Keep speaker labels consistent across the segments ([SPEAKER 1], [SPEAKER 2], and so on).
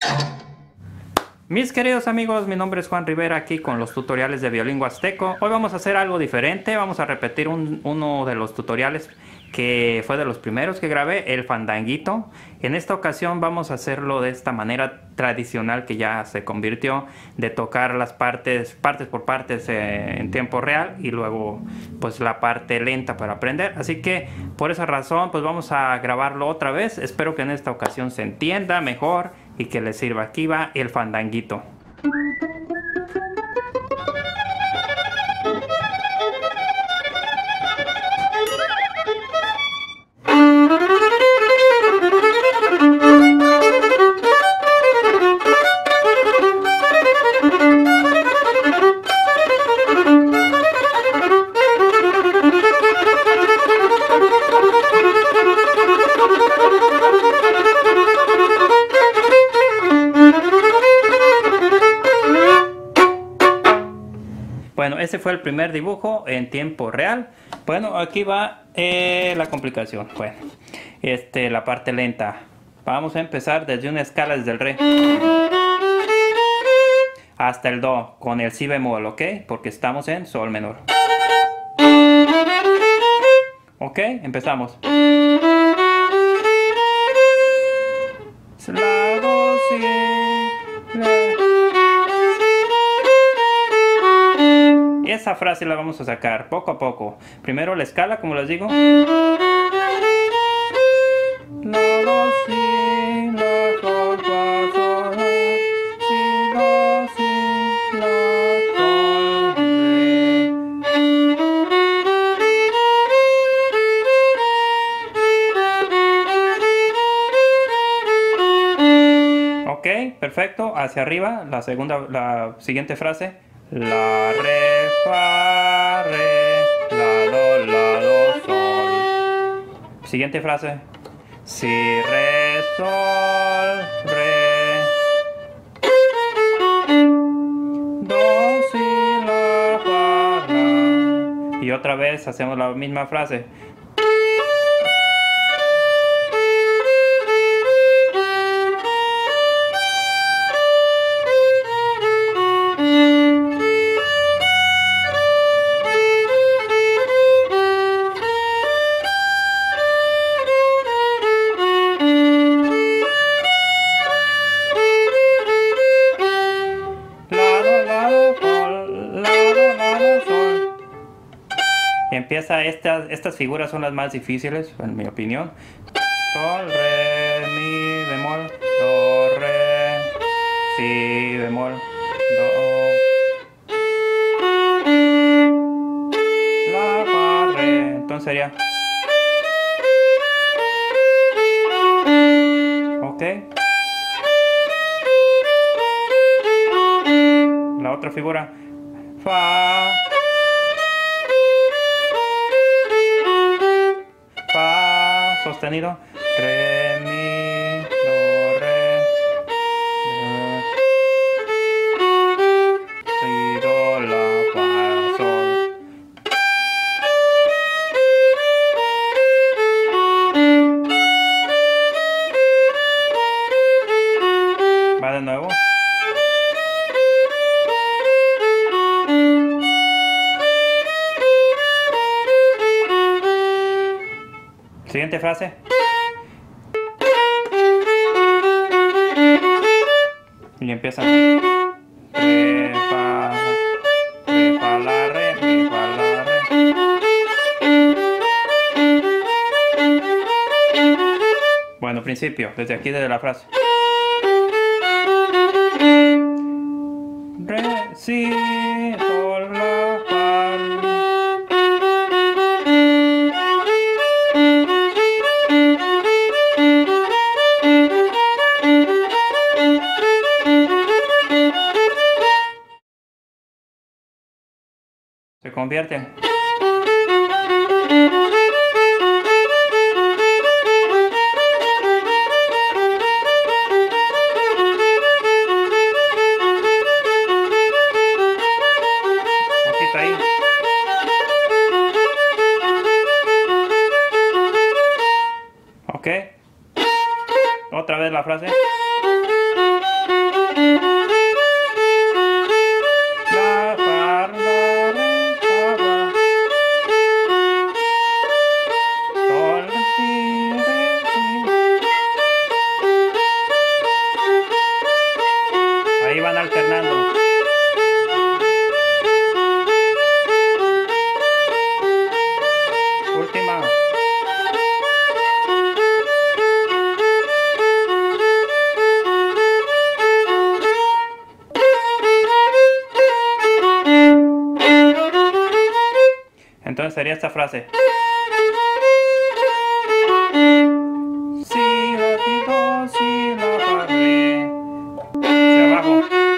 [SPEAKER 1] Mis queridos amigos, mi nombre es Juan Rivera, aquí con los tutoriales de violín huasteco. Hoy vamos a hacer algo diferente, vamos a repetir uno de los tutoriales que fue de los primeros que grabé, el fandanguito. En esta ocasión vamos a hacerlo de esta manera tradicional que ya se convirtió, de tocar las partes por partes en tiempo real y luego pues la parte lenta para aprender. Así que por esa razón pues vamos a grabarlo otra vez. Espero que en esta ocasión se entienda mejor y que les sirva. Aquí va el fandanguito. Bueno, ese fue el primer dibujo en tiempo real. Bueno, aquí va la complicación. Bueno, la parte lenta. Vamos a empezar desde una escala, desde el re hasta el do, con el si bemol, ¿ok? Porque estamos en sol menor. ¿Ok? Empezamos. La, do, si, la. Esa frase la vamos a sacar poco a poco. Primero la escala, como les digo. La, do, si, la, sol, fa, sol, la, si, do, si, la, sol, re. Ok, perfecto. Hacia arriba, la siguiente frase. La, re, fa, re, la, do, sol. Siguiente frase. Si, re, sol, re. Do, si, la, fa, la. Y otra vez hacemos la misma frase. Empieza estas figuras son las más difíciles, en mi opinión. Sol, re, mi bemol, do, re, si bemol, do, la, fa, re. Entonces sería. Ok. La otra figura. Fa. Sostenido, re, mi, do, re, si, do, la, fa, sol. Va de nuevo. Siguiente frase. Y empieza. Re, fa, la, re, fa, la, re. Bueno, principio, desde aquí, desde la frase. Re, si, sol, la, fa, la. Se convierte. Poquito ahí. Ok. Otra vez la frase. sería esta frase. Si, la, si, do, si, la, fa, re. Hacia abajo.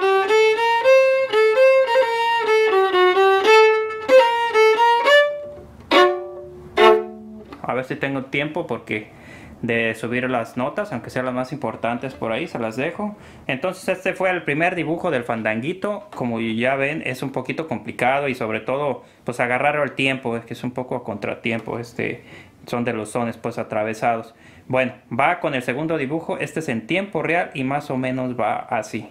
[SPEAKER 1] A ver si tengo tiempo porque de subir las notas, aunque sean las más importantes por ahí, se las dejo. Entonces este fue el primer dibujo del fandanguito. Como ya ven, es un poquito complicado y sobre todo pues agarrar el tiempo, es que es un poco a contratiempo. Son de los sones pues atravesados. Bueno, va con el segundo dibujo. Este es en tiempo real y más o menos va así.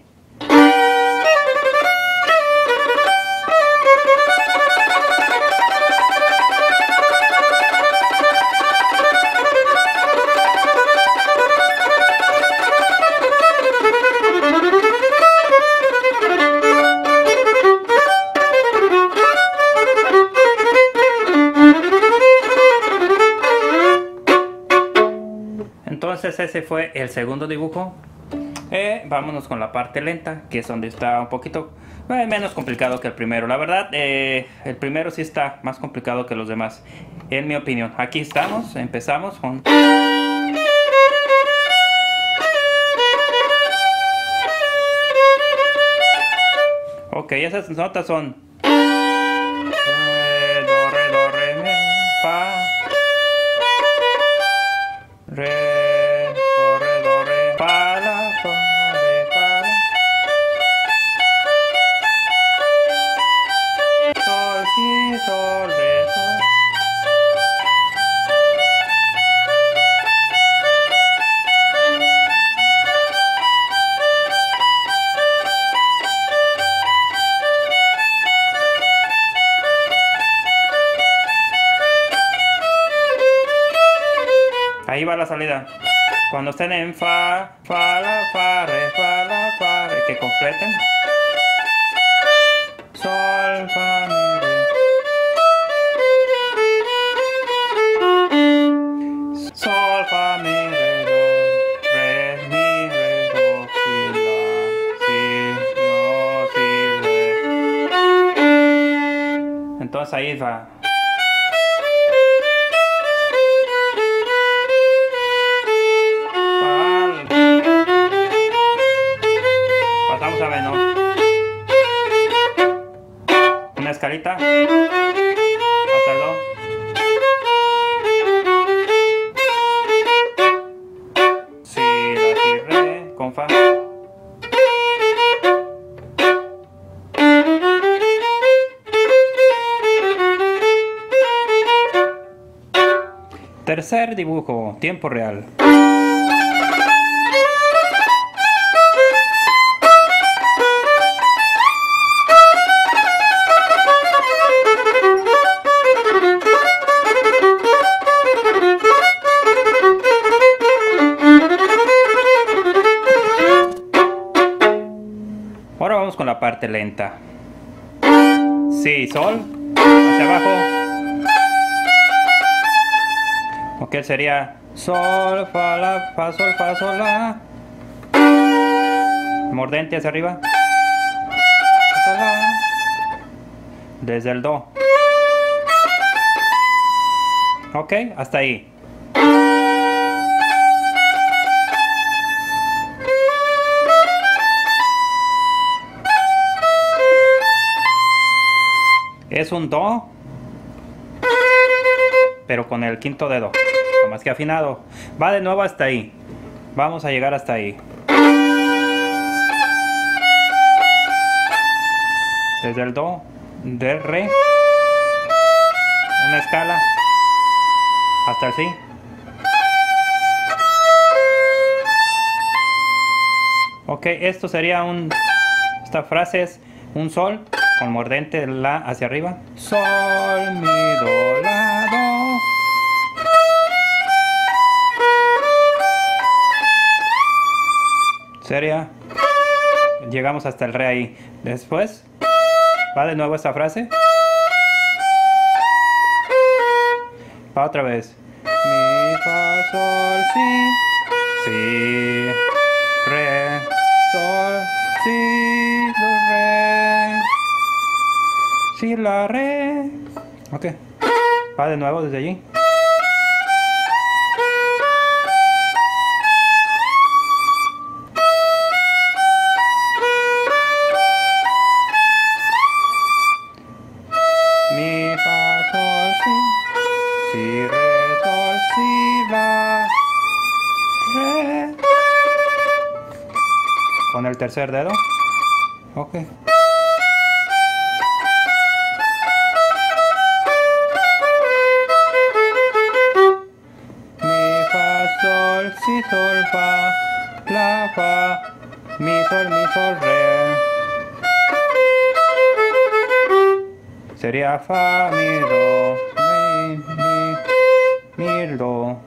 [SPEAKER 1] Entonces ese fue el segundo dibujo. Vámonos con la parte lenta, que es donde está un poquito menos complicado que el primero. La verdad, el primero sí está más complicado que los demás, en mi opinión. Aquí estamos, empezamos con... Ok, esas notas son... Re, do, re, mi, fa. Re, do, re, fa, la, fa, re, fa, la. Sol, si, sol, re, sol. Ahí va la salida. Cuando estén en fa, fa, la, fa, re, que completen. Sol, fa, mi, re. Sol, fa, mi, re, do, re, mi, re, do, si, la, si, do, si, re. Entonces ahí va. Pasamos a menor. Una escalita. Hasta el do. Si, la, si, re, con fa. Tercer dibujo, tiempo real. Ahora vamos con la parte lenta. Si, sol, hacia abajo. Ok, sería sol, fa, la, fa, sol, la. Mordente hacia arriba. Fa, la. Desde el do. Ok, hasta ahí. Es un do, pero con el quinto dedo, nada más que afinado. Va de nuevo hasta ahí. Vamos a llegar hasta ahí. Desde el do, del re, una escala, hasta el si. Ok, esto sería esta frase es un sol con mordente de la hacia arriba. Sol, mi, do, la, do. Sería. Llegamos hasta el re ahí. Después va de nuevo esta frase. Va otra vez. Mi, fa, sol, si. Si, re, sol, si, do, re. Si, la, re. Ok. fa de nuevo desde allí. Mi, fa, sol, si, re, sol, si, la, re. Con el tercer dedo. Ok. Mi, fa, sol, si, sol, fa, la, fa, mi, sol, re. Sería fa, mi, do, mi, do.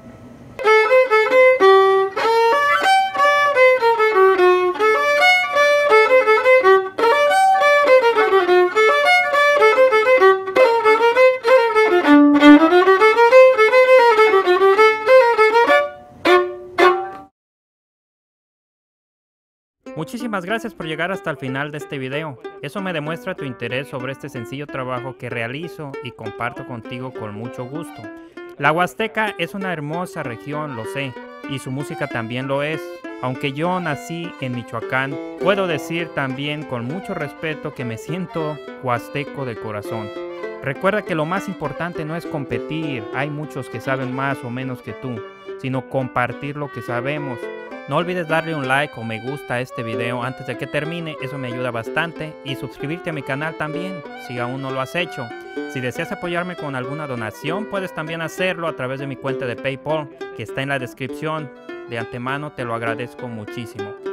[SPEAKER 1] Muchísimas gracias por llegar hasta el final de este video. Eso me demuestra tu interés sobre este sencillo trabajo que realizo y comparto contigo con mucho gusto. La Huasteca es una hermosa región, lo sé, y su música también lo es. Aunque yo nací en Michoacán, puedo decir también con mucho respeto que me siento huasteco de corazón. Recuerda que lo más importante no es competir, hay muchos que saben más o menos que tú, sino compartir lo que sabemos. No olvides darle un like o me gusta a este video antes de que termine, eso me ayuda bastante, y suscribirte a mi canal también, si aún no lo has hecho. Si deseas apoyarme con alguna donación, puedes también hacerlo a través de mi cuenta de PayPal, que está en la descripción. De antemano te lo agradezco muchísimo.